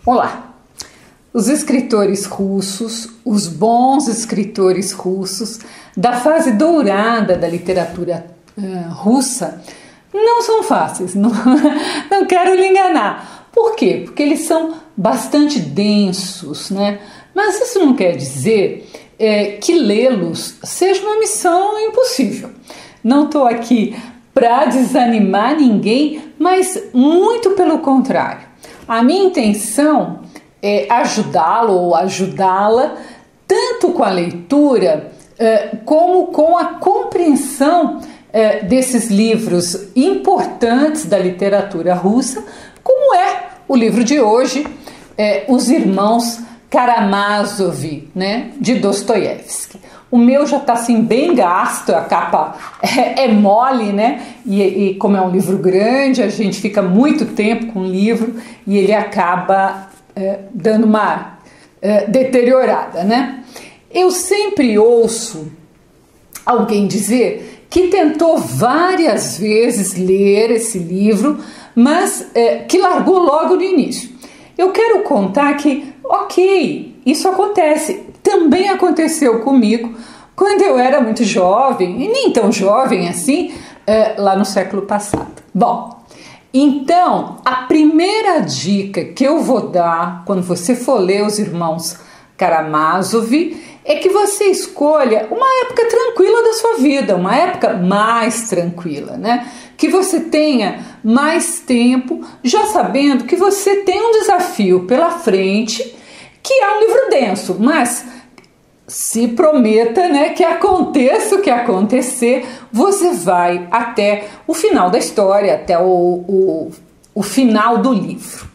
Olá! Os escritores russos, os bons escritores russos da fase dourada da literatura russa não são fáceis, não quero lhe enganar. Por quê? Porque eles são bastante densos, né? Mas isso não quer dizer que lê-los seja uma missão impossível. Não estou aqui para desanimar ninguém, mas muito pelo contrário. A minha intenção é ajudá-lo ou ajudá-la tanto com a leitura como com a compreensão desses livros importantes da literatura russa, como é o livro de hoje, Os Irmãos Karamazov, né, de Dostoiévski. O meu já está assim bem gasto, a capa é mole, né? E como é um livro grande, a gente fica muito tempo com o livro e ele acaba dando uma deteriorada, né? Eu sempre ouço alguém dizer que tentou várias vezes ler esse livro, mas que largou logo no início. Eu quero contar que, ok, isso acontece. Também aconteceu comigo quando eu era muito jovem, e nem tão jovem assim, lá no século passado. Bom, então, a primeira dica que eu vou dar quando você for ler Os Irmãos Karamazov é que você escolha uma época tranquila da sua vida, uma época mais tranquila, né? Que você tenha mais tempo, já sabendo que você tem um desafio pela frente, que é um livro denso, mas se prometa, né, que aconteça o que acontecer, você vai até o final da história, até o final do livro.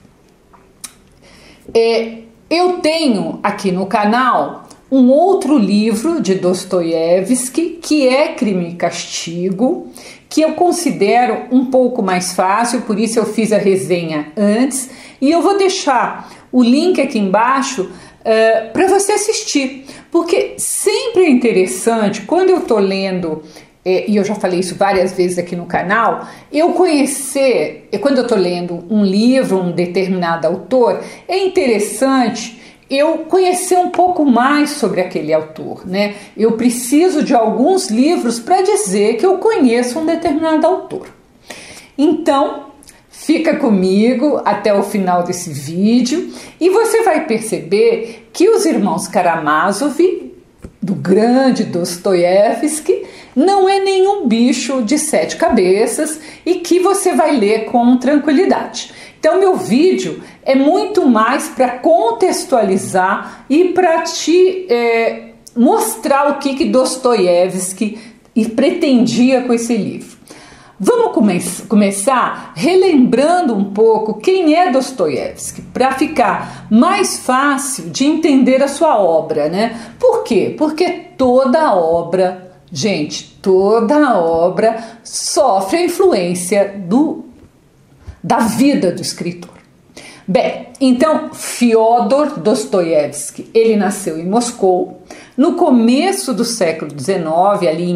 Eu tenho aqui no canal um outro livro de Dostoiévski, que é Crime e Castigo, que eu considero um pouco mais fácil, por isso eu fiz a resenha antes, e eu vou deixar o link aqui embaixo para você assistir, porque sempre é interessante, quando eu estou lendo, e eu já falei isso várias vezes aqui no canal, eu conhecer, quando eu estou lendo um livro, um determinado autor, é interessante eu conhecer um pouco mais sobre aquele autor, né? Eu preciso de alguns livros para dizer que eu conheço um determinado autor. Então, fica comigo até o final desse vídeo e você vai perceber que Os Irmãos Karamazov, do grande Dostoiévski, não é nenhum bicho de 7 cabeças e que você vai ler com tranquilidade. Então, meu vídeo é muito mais para contextualizar e para te mostrar o que Dostoiévski pretendia com esse livro. Vamos começar relembrando um pouco quem é Dostoiévski, para ficar mais fácil de entender a sua obra, né? Por quê? Porque toda obra, gente, toda obra sofre a influência da vida do escritor. Bem, então Fyodor Dostoiévski, ele nasceu em Moscou no começo do século XIX, ali em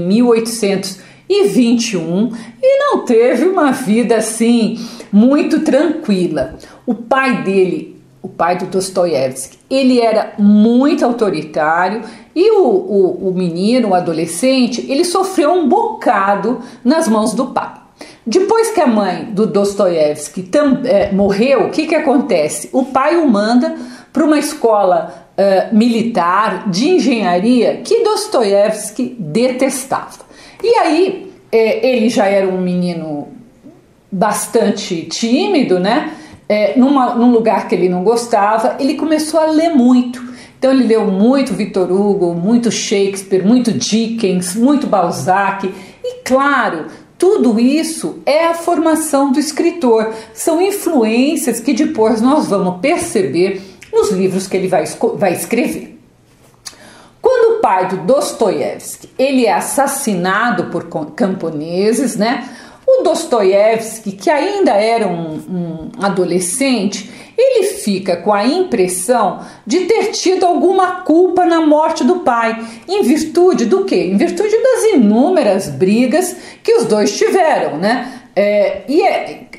1821, e não teve uma vida assim muito tranquila. O pai dele, o pai do Dostoiévski, ele era muito autoritário e o menino, o adolescente, ele sofreu um bocado nas mãos do pai. Depois que a mãe do Dostoiévski morreu, o que acontece? O pai o manda para uma escola militar de engenharia que Dostoiévski detestava. E aí ele já era um menino bastante tímido, né? Num lugar que ele não gostava, ele começou a ler muito. Então ele leu muito Victor Hugo, muito Shakespeare, muito Dickens, muito Balzac e, claro, tudo isso é a formação do escritor, são influências que depois nós vamos perceber nos livros que ele vai escrever. Quando o pai do Dostoiévski ele é assassinado por camponeses, né? O Dostoiévski, que ainda era um adolescente, ele fica com a impressão de ter tido alguma culpa na morte do pai. Em virtude do quê? Em virtude das inúmeras brigas que os dois tiveram, né?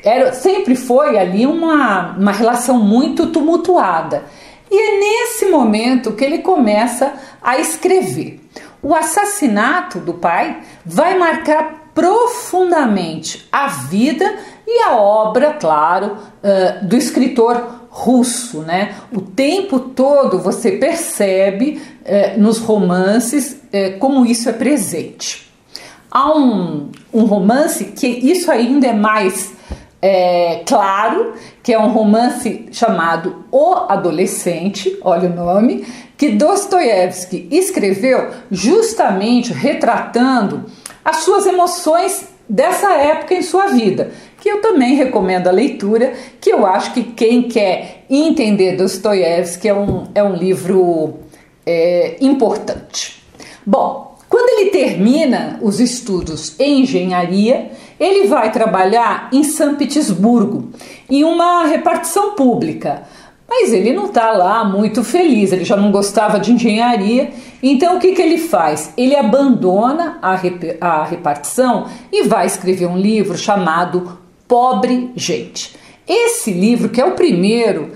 sempre foi ali uma relação muito tumultuada. E é nesse momento que ele começa a escrever. O assassinato do pai vai marcar profundamente a vida e a obra, claro, do escritor russo, né? O tempo todo você percebe nos romances como isso é presente. Há um romance que isso ainda é mais claro, que é um romance chamado O Adolescente, olha o nome, que Dostoiévski escreveu justamente retratando as suas emoções dessa época em sua vida, que eu também recomendo a leitura, que eu acho que quem quer entender Dostoiévski é um livro importante. Bom, quando ele termina os estudos em engenharia, ele vai trabalhar em São Petersburgo, em uma repartição pública. Mas ele não está lá muito feliz, ele já não gostava de engenharia, então o que ele faz? Ele abandona a repartição e vai escrever um livro chamado Pobre Gente. Esse livro, que é o primeiro,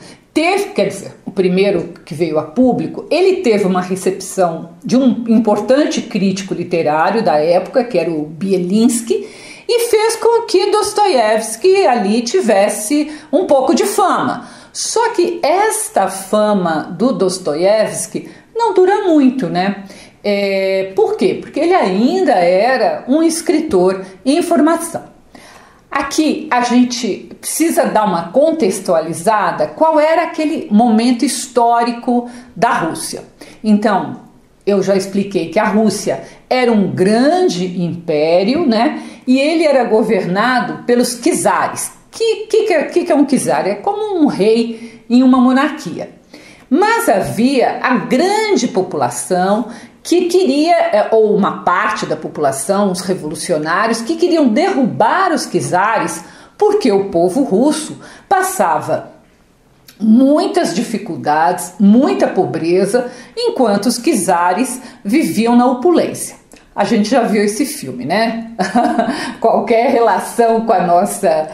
o primeiro que veio a público, ele teve uma recepção de um importante crítico literário da época, que era o Bielinski, e fez com que Dostoiévski ali tivesse um pouco de fama. Só que esta fama do Dostoiévski não dura muito, né? Por quê? Porque ele ainda era um escritor em formação. Aqui a gente precisa dar uma contextualizada qual era aquele momento histórico da Rússia. Então, eu já expliquei que a Rússia era um grande império, né? E ele era governado pelos czares. Que é um czar? É como um rei em uma monarquia. Mas havia a grande população que queria, ou uma parte da população, os revolucionários, que queriam derrubar os czares, porque o povo russo passava muitas dificuldades, muita pobreza, enquanto os czares viviam na opulência. A gente já viu esse filme, né? Qualquer relação com a nossa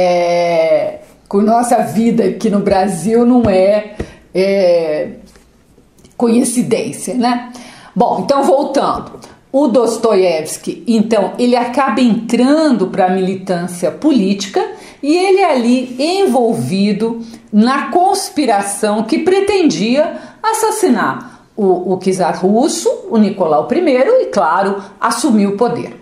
vida aqui no Brasil não é coincidência, né? Bom, então voltando, o Dostoiévski, então, ele acaba entrando para a militância política e ele é ali envolvido na conspiração que pretendia assassinar o czar russo, o Nicolau I, e, claro, assumir o poder.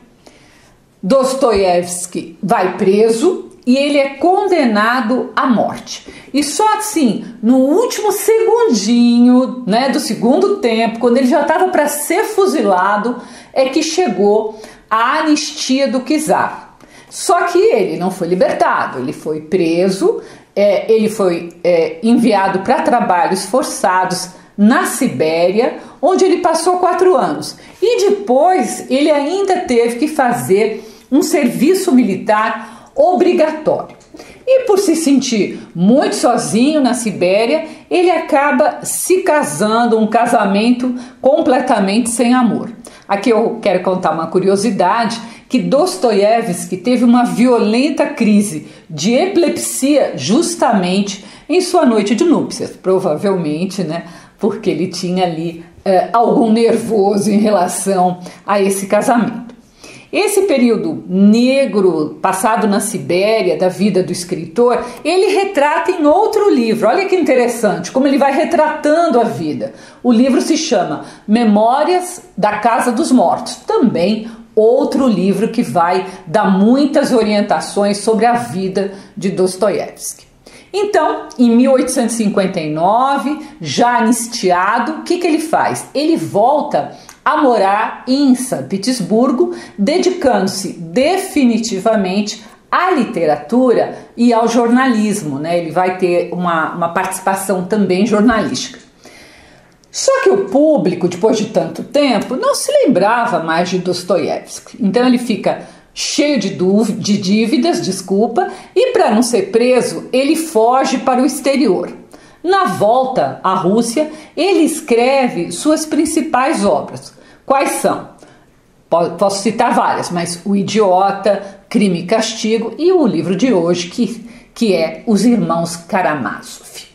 Dostoiévski vai preso e ele é condenado à morte. E só assim, no último segundinho, né, do segundo tempo, quando ele já estava para ser fuzilado, é que chegou a anistia do czar. Só que ele não foi libertado, ele foi preso, ele foi enviado para trabalhos forçados na Sibéria, onde ele passou 4 anos. E depois ele ainda teve que fazer um serviço militar obrigatório. E por se sentir muito sozinho na Sibéria, ele acaba se casando, um casamento completamente sem amor. Aqui eu quero contar uma curiosidade, que Dostoiévski teve uma violenta crise de epilepsia justamente em sua noite de núpcias, provavelmente, né, porque ele tinha ali algum nervoso em relação a esse casamento. Esse período negro passado na Sibéria da vida do escritor, ele retrata em outro livro. Olha que interessante, como ele vai retratando a vida. O livro se chama Memórias da Casa dos Mortos, também outro livro que vai dar muitas orientações sobre a vida de Dostoiévski. Então, em 1859, já anistiado, o que ele faz? Ele volta a morar em São Petersburgo, dedicando-se definitivamente à literatura e ao jornalismo, né? Ele vai ter uma participação também jornalística. Só que o público, depois de tanto tempo, não se lembrava mais de Dostoiévski. Então ele fica cheio de dívidas, e para não ser preso, ele foge para o exterior. Na volta à Rússia, ele escreve suas principais obras. Quais são? Posso citar várias, mas O Idiota, Crime e Castigo e o livro de hoje que é Os Irmãos Karamazov.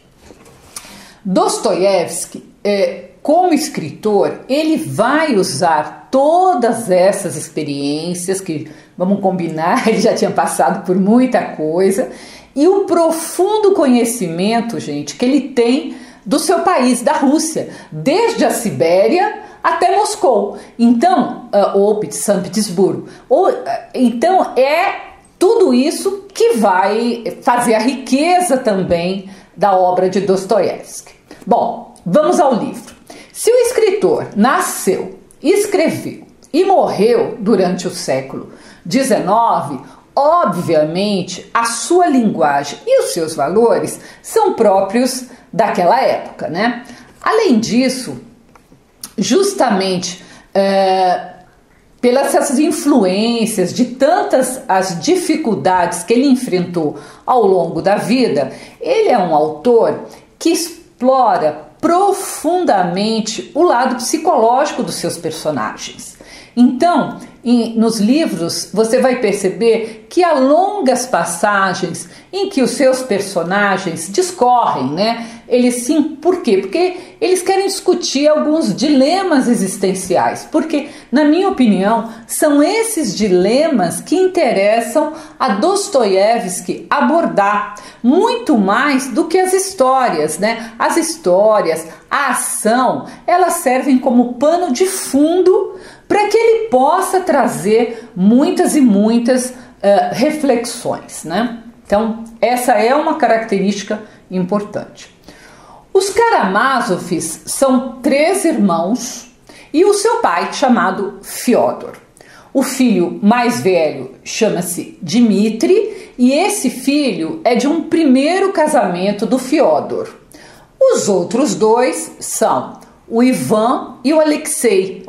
Dostoiévski, como escritor, ele vai usar todas essas experiências que, vamos combinar, ele já tinha passado por muita coisa, e o profundo conhecimento, gente, que ele tem do seu país, da Rússia, desde a Sibéria até Moscou, então, ou São Petersburgo. Então, é tudo isso que vai fazer a riqueza também da obra de Dostoiévski. Bom, vamos ao livro. Se o escritor nasceu, escreveu e morreu durante o século XIX, obviamente a sua linguagem e os seus valores são próprios daquela época, né? Além disso, justamente pelas essas influências de tantas as dificuldades que ele enfrentou ao longo da vida, ele é um autor que explora profundamente o lado psicológico dos seus personagens. Então, nos livros, você vai perceber que há longas passagens em que os seus personagens discorrem, né? Por quê? Porque eles querem discutir alguns dilemas existenciais, porque, na minha opinião, são esses dilemas que interessam a Dostoiévski abordar, muito mais do que as histórias, né? As histórias, a ação, elas servem como pano de fundo para que ele possa trazer muitas e muitas reflexões, né? Então, essa é uma característica importante. Os Karamazovs são 3 irmãos e o seu pai, chamado Fyodor. O filho mais velho chama-se Dmitri e esse filho é de um primeiro casamento do Fyodor. Os outros 2 são o Ivan e o Alexei,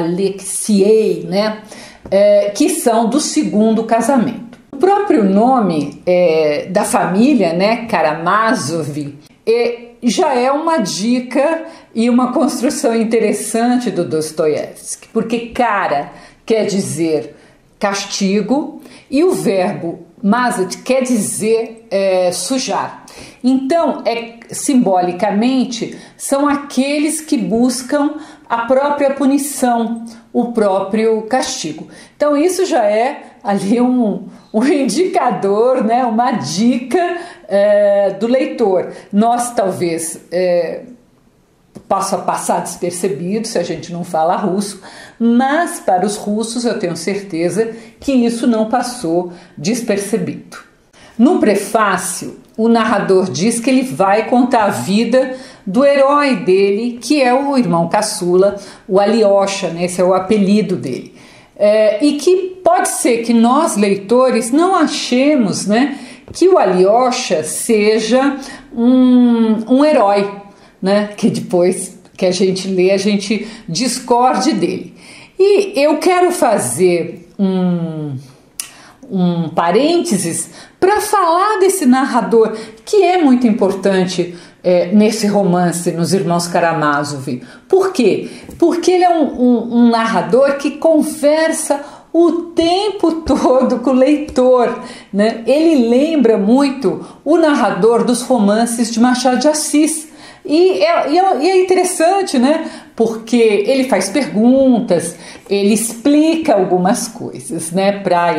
né? Que são do segundo casamento. O próprio nome da família, né, Karamazov, já é uma dica e uma construção interessante do Dostoiévski, porque Kara quer dizer castigo e o verbo mazat quer dizer sujar. Então, simbolicamente, são aqueles que buscam a própria punição, o próprio castigo. Então, isso já é ali um indicador, né, uma dica do leitor. Nós, talvez, possa passar despercebido se a gente não fala russo, mas para os russos eu tenho certeza que isso não passou despercebido. No prefácio, o narrador diz que ele vai contar a vida do herói dele, que é o irmão caçula, o Alyosha, né? Esse é o apelido dele. E que pode ser que nós, leitores, não achemos, né, que o Alyosha seja um herói, né, que depois que a gente lê, a gente discorde dele. E eu quero fazer um parênteses para falar desse narrador que é muito importante nesse romance, nos Irmãos Karamazov. Por quê? Porque ele é um narrador que conversa o tempo todo com o leitor, né? Ele lembra muito o narrador dos romances de Machado de Assis. E é interessante, né? Porque ele faz perguntas, ele explica algumas coisas, né?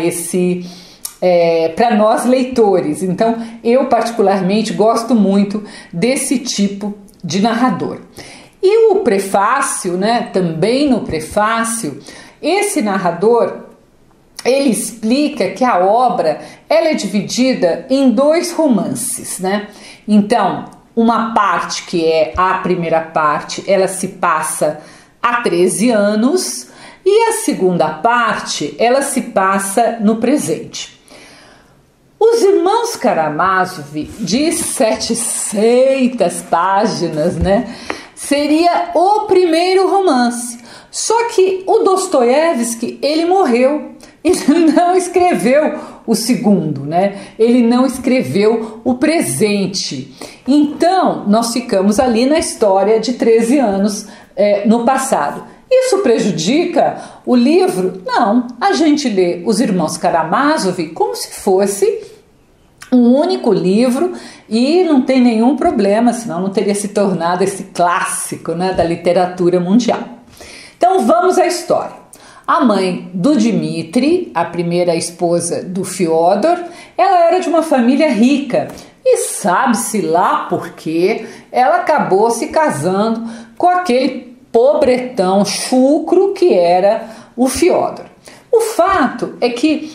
Para nós leitores. Então, eu particularmente gosto muito desse tipo de narrador. E o prefácio, né? Também no prefácio, esse narrador, ele explica que a obra ela é dividida em 2 romances, né? Então, uma parte que é a primeira parte, ela se passa há 13 anos e a segunda parte, ela se passa no presente. Os Irmãos Karamazov, de 700 páginas, né, seria o primeiro romance. Só que o Dostoiévski, ele morreu. Ele não escreveu o segundo, né? Ele não escreveu o presente. Então, nós ficamos ali na história de 13 anos no passado. Isso prejudica o livro? Não, a gente lê Os Irmãos Karamazov como se fosse um único livro e não tem nenhum problema, senão não teria se tornado esse clássico, né, da literatura mundial. Então vamos à história. A mãe do Dmitri, a primeira esposa do Fyodor, ela era de uma família rica e sabe-se lá por quê, ela acabou se casando com aquele pobretão chucro que era o Fyodor. O fato é que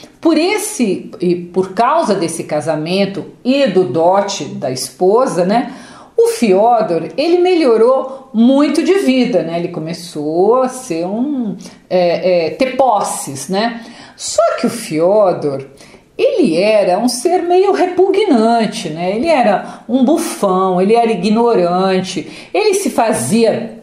por causa desse casamento e do dote da esposa, né, o Fyodor, ele melhorou muito de vida, né? Ele começou a ser ter posses, né? Só que o Fyodor, ele era um ser meio repugnante, né? Ele era um bufão, ele era ignorante, ele se fazia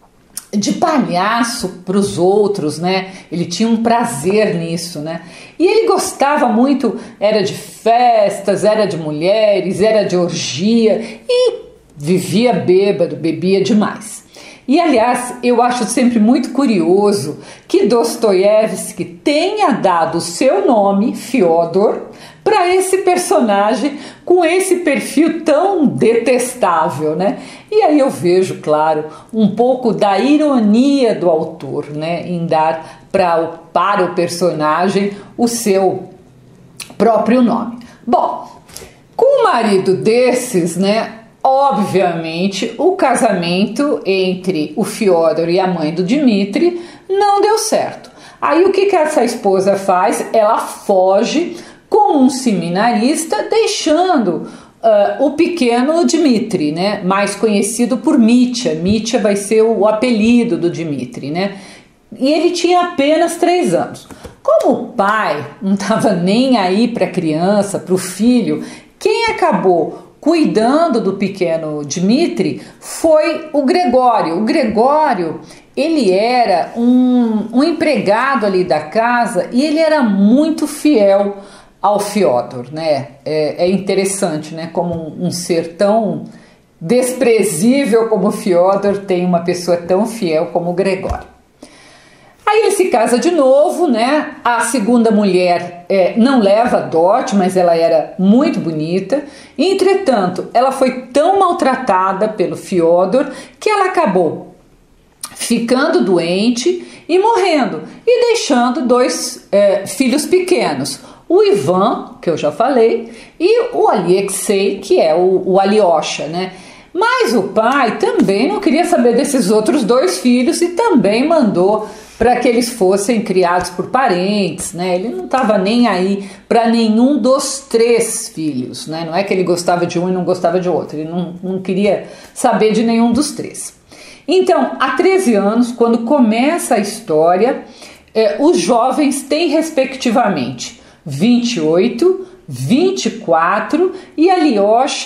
de palhaço para os outros, né? Ele tinha um prazer nisso, né? E ele gostava muito, era de festas, era de mulheres, era de orgia e vivia bêbado, bebia demais. E aliás, eu acho sempre muito curioso que Dostoiévski tenha dado o seu nome, Fyodor, para esse personagem com esse perfil tão detestável, né? E aí eu vejo, claro, um pouco da ironia do autor, né, em dar para o personagem o seu próprio nome. Bom, com um marido desses, né, obviamente o casamento entre o Fyodor e a mãe do Dmitri não deu certo. Aí o que essa esposa faz? Ela foge com um seminarista, deixando o pequeno Dmitri, né, mais conhecido por Mitya. Mitya vai ser o apelido do Dmitri, né? E ele tinha apenas 3 anos. Como o pai não estava nem aí para a criança, para o filho, quem acabou cuidando do pequeno Dmitri foi o Gregório. O Gregório, ele era um empregado ali da casa e ele era muito fiel ao Fyodor, né? É interessante, né? Como um ser tão desprezível como o Fyodor tem uma pessoa tão fiel como o Gregório. Aí ele se casa de novo, né? A segunda mulher não leva dote, mas ela era muito bonita. Entretanto, ela foi tão maltratada pelo Fyodor que ela acabou ficando doente e morrendo, e deixando 2 filhos pequenos. O Ivan, que eu já falei, e o Alexei, que é o Alyosha, né? Mas o pai também não queria saber desses outros 2 filhos e também mandou para que eles fossem criados por parentes, né? Ele não estava nem aí para nenhum dos 3 filhos, né? Não é que ele gostava de um e não gostava de outro, ele não queria saber de nenhum dos 3. Então, há 13 anos, quando começa a história, os jovens têm respectivamente 28, 24 e a Alyosha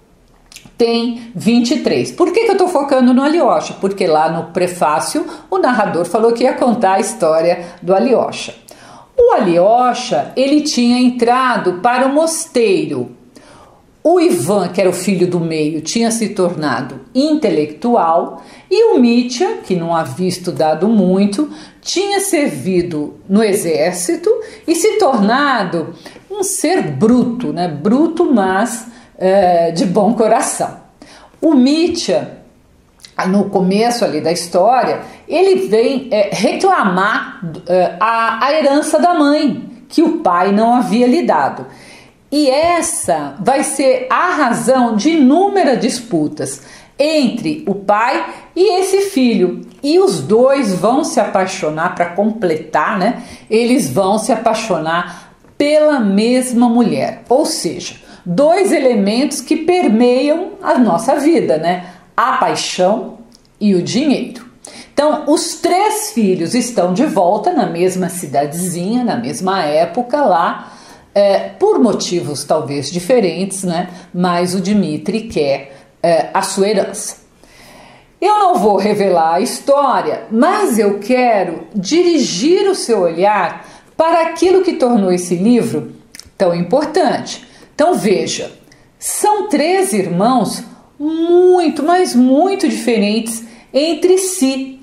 tem 23. Por que eu estou focando no Alyosha? Porque lá no prefácio o narrador falou que ia contar a história do Alyosha. O Alyosha, ele tinha entrado para o mosteiro. O Ivan, que era o filho do meio, tinha se tornado intelectual e o Mitya, que não havia estudado muito, tinha servido no exército e se tornado um ser bruto, né? Bruto, mas de bom coração. O Mitya, no começo ali da história, ele vem reclamar a herança da mãe, que o pai não havia lhe dado. E essa vai ser a razão de inúmeras disputas entre o pai e esse filho. E os 2 vão se apaixonar, para completar, né? Eles vão se apaixonar pela mesma mulher. Ou seja, 2 elementos que permeiam a nossa vida, né? A paixão e o dinheiro. Então, os 3 filhos estão de volta na mesma cidadezinha, na mesma época lá, por motivos talvez diferentes, né? Mas o Dmitri quer a sua herança. Eu não vou revelar a história, mas eu quero dirigir o seu olhar para aquilo que tornou esse livro tão importante. Então veja, são 3 irmãos muito, mas muito diferentes entre si,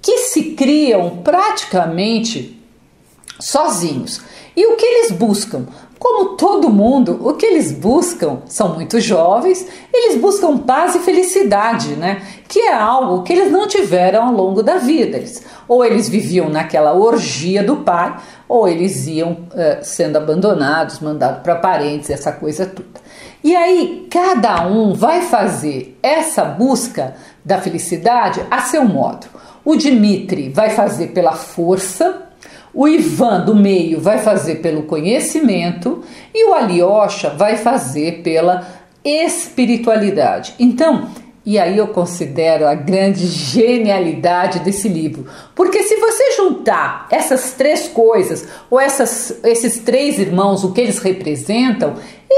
que se criam praticamente sozinhos. E o que eles buscam? Como todo mundo, o que eles buscam, são muito jovens, eles buscam paz e felicidade, né? Que é algo que eles não tiveram ao longo da vida. Ou eles viviam naquela orgia do pai, ou eles iam sendo abandonados, mandados para parentes, essa coisa toda. E aí, cada um vai fazer essa busca da felicidade a seu modo. O Dmitri vai fazer pela força, o Ivan do meio vai fazer pelo conhecimento e o Alyosha vai fazer pela espiritualidade. Então, e aí eu considero a grande genialidade desse livro, porque se você juntar essas três coisas, ou esses três irmãos, o que eles representam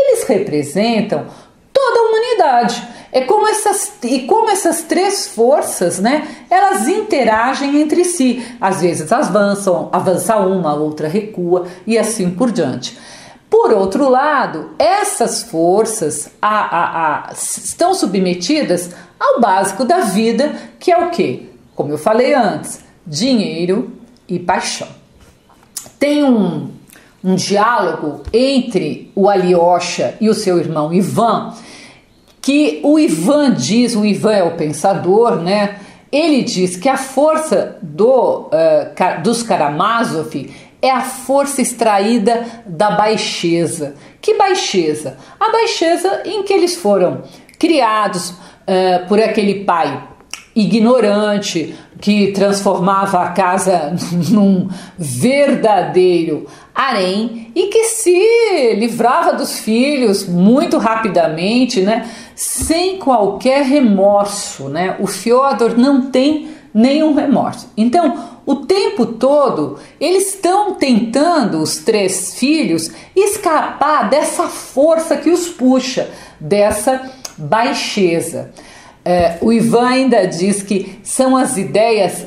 toda a humanidade. Como essas três forças, né, elas interagem entre si. Às vezes avança uma, a outra recua e assim por diante. Por outro lado, essas forças estão submetidas ao básico da vida, que é o quê? Como eu falei antes, dinheiro e paixão. Tem um diálogo entre o Alyosha e o seu irmão Ivan, que o Ivan é o pensador, né? Ele diz que a força dos Karamazov é a força extraída da baixeza. Que baixeza? A baixeza em que eles foram criados por aquele pai ignorante que transformava a casa num verdadeiro harém e que se livrava dos filhos muito rapidamente, né, sem qualquer remorso, né? O Fyodor não tem nenhum remorso. Então, o tempo todo, eles estão tentando, os três filhos, escapar dessa força que os puxa, dessa baixeza. O Ivan ainda diz que são as ideias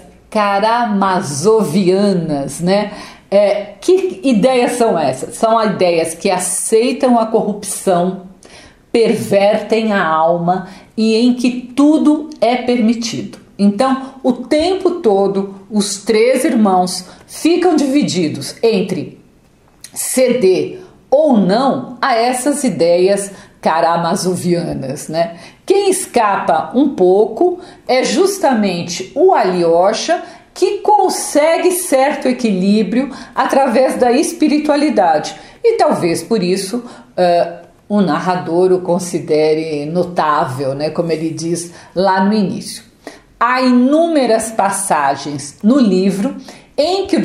karamazovianas, né? Que ideias são essas? São ideias que aceitam a corrupção, pervertem a alma e em que tudo é permitido. Então, o tempo todo, os três irmãos ficam divididos entre ceder ou não a essas ideias karamazovianas, né? Quem escapa um pouco é justamente o Alyosha, que consegue certo equilíbrio através da espiritualidade. E talvez por isso o narrador o considere notável, né? Como ele diz lá no início. Há inúmeras passagens no livro em que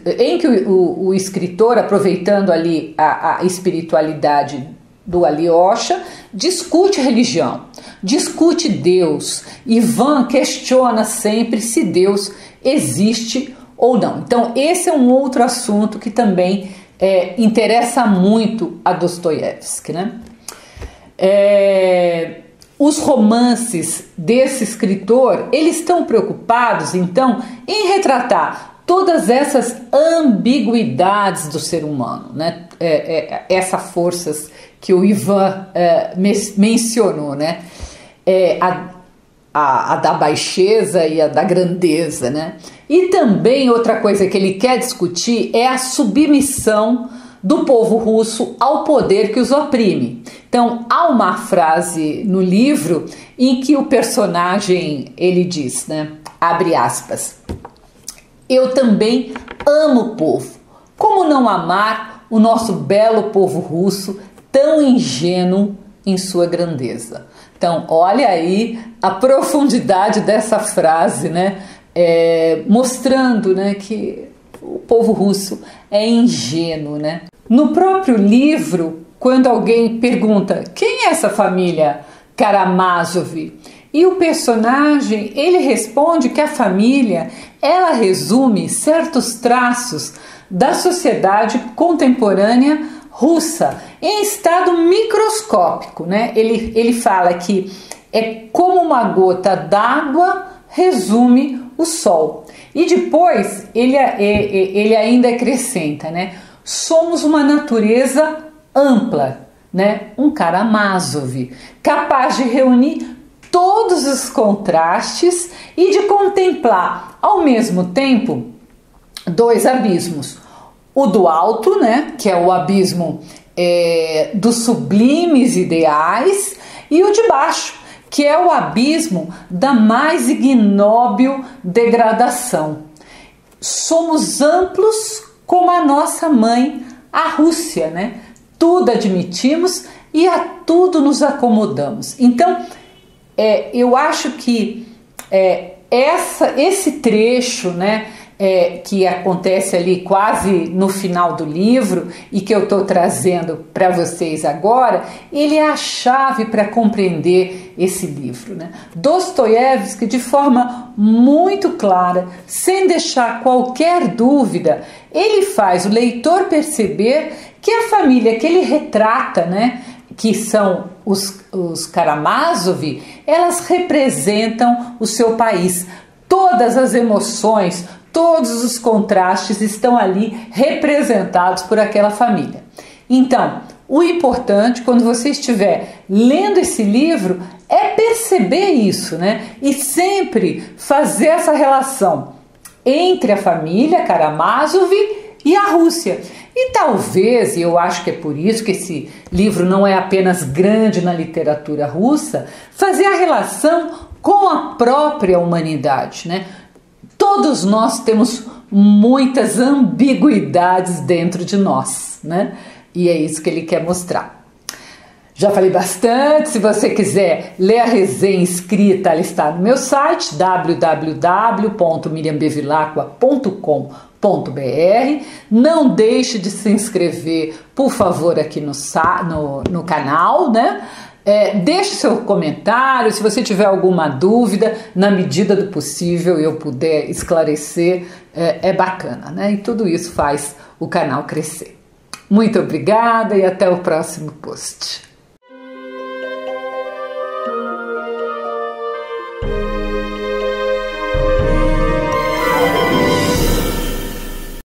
o escritor, aproveitando ali a espiritualidade do Alyosha, discute religião, discute Deus. Ivan questiona sempre se Deus existe ou não. Então esse é um outro assunto que também interessa muito a Dostoiévski, né? Os romances desse escritor, eles estão preocupados então em retratar todas essas ambiguidades do ser humano, né? Essas forças que o Ivan mencionou, né? A da baixeza e a da grandeza, né? E também outra coisa que ele quer discutir é a submissão do povo russo ao poder que os oprime. Então, há uma frase no livro em que o personagem, ele diz, né? Abre aspas. Eu também amo o povo. Como não amar o nosso belo povo russo, tão ingênuo em sua grandeza? Então, olha aí a profundidade dessa frase, né? Mostrando, né, que o povo russo é ingênuo, né? No próprio livro, quando alguém pergunta quem é essa família Karamazov, e o personagem, ele responde que a família, ela resume certos traços da sociedade contemporânea russa em estado microscópico, né? Ele fala que é como uma gota d'água resume o sol. E depois ele ainda acrescenta, né? Somos uma natureza ampla, né? Um Karamazov capaz de reunir todos os contrastes e de contemplar ao mesmo tempo dois abismos. O do alto, né, que é o abismo dos sublimes ideais, e o de baixo, que é o abismo da mais ignóbil degradação. Somos amplos como a nossa mãe, a Rússia, né? Tudo admitimos e a tudo nos acomodamos. Então, eu acho que esse trecho, né, que acontece ali quase no final do livro e que eu estou trazendo para vocês agora, ele é a chave para compreender esse livro, né? Dostoiévski, de forma muito clara, sem deixar qualquer dúvida, ele faz o leitor perceber que a família que ele retrata, né, que são os Karamazov, elas representam o seu país. Todas as emoções, todos os contrastes estão ali representados por aquela família. Então, o importante quando você estiver lendo esse livro é perceber isso, né? E sempre fazer essa relação entre a família Karamazov e a Rússia. E talvez, e eu acho que é por isso que esse livro não é apenas grande na literatura russa, fazer a relação com a própria humanidade, né? Todos nós temos muitas ambiguidades dentro de nós, né? E é isso que ele quer mostrar. Já falei bastante, se você quiser ler a resenha escrita, ela está no meu site www.miriambevilacqua.com.br. Não deixe de se inscrever, por favor, aqui no canal, né? Deixe seu comentário, se você tiver alguma dúvida, na medida do possível eu puder esclarecer, é bacana, né? E tudo isso faz o canal crescer. Muito obrigada e até o próximo post.